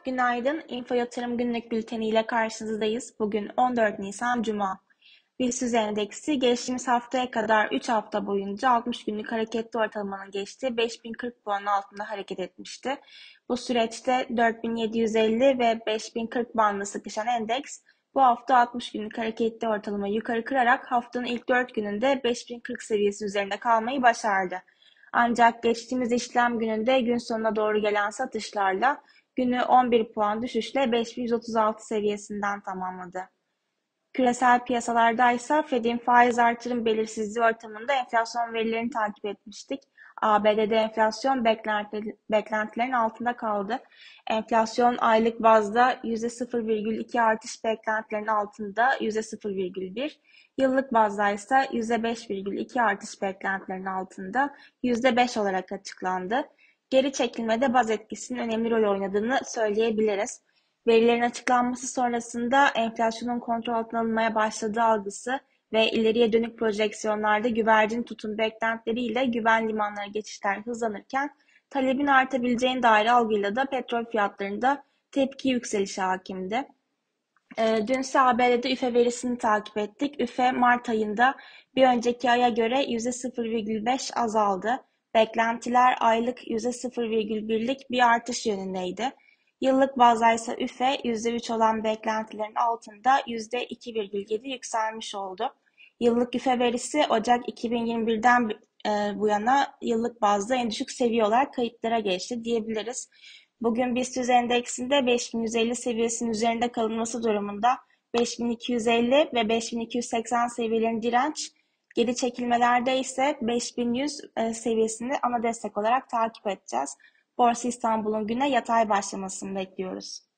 Günaydın, Info Yatırım Günlük Bülteni ile karşınızdayız. Bugün 14 Nisan Cuma. BIST endeksi geçtiğimiz haftaya kadar 3 hafta boyunca 60 günlük hareketli ortalamanın geçtiği 5040 puanın altında hareket etmişti. Bu süreçte 4750 ve 5040 bandında sıkışan endeks bu hafta 60 günlük hareketli ortalamayı yukarı kırarak haftanın ilk 4 gününde 5040 seviyesi üzerinde kalmayı başardı. Ancak geçtiğimiz işlem gününde gün sonuna doğru gelen satışlarla günü 11 puan düşüşle 5136 seviyesinden tamamladı. Küresel piyasalarda ise Fed'in faiz artırım belirsizliği ortamında enflasyon verilerini takip etmiştik. ABD'de enflasyon beklentilerin altında kaldı. Enflasyon aylık bazda %0,2 artış beklentilerin altında %0,1, yıllık bazda ise %5,2 artış beklentilerin altında %5 olarak açıklandı. Geri çekilmede baz etkisinin önemli rol oynadığını söyleyebiliriz. Verilerin açıklanması sonrasında enflasyonun kontrol altına alınmaya başladığı algısı ve ileriye dönük projeksiyonlarda güvercin tutum beklentileriyle güven limanları geçişler hızlanırken talebin artabileceğine dair algıyla da petrol fiyatlarında tepki yükselişi hakimdi. Dün ABD'de üfe verisini takip ettik. Üfe Mart ayında bir önceki aya göre %0,5 azaldı. Beklentiler aylık %0,1'lik bir artış yönündeydi. Yıllık bazda ise üfe %3 olan beklentilerin altında %2,7 yükselmiş oldu. Yıllık üfe verisi Ocak 2021'den bu yana yıllık bazda en düşük seviye olarak kayıtlara geçti diyebiliriz. Bugün BIST endeksinde 5150 seviyesinin üzerinde kalınması durumunda 5250 ve 5280 seviyelerin direnç, geri çekilmelerde ise 5100 seviyesini ana destek olarak takip edeceğiz. Borsa İstanbul'un güne yatay başlamasını bekliyoruz.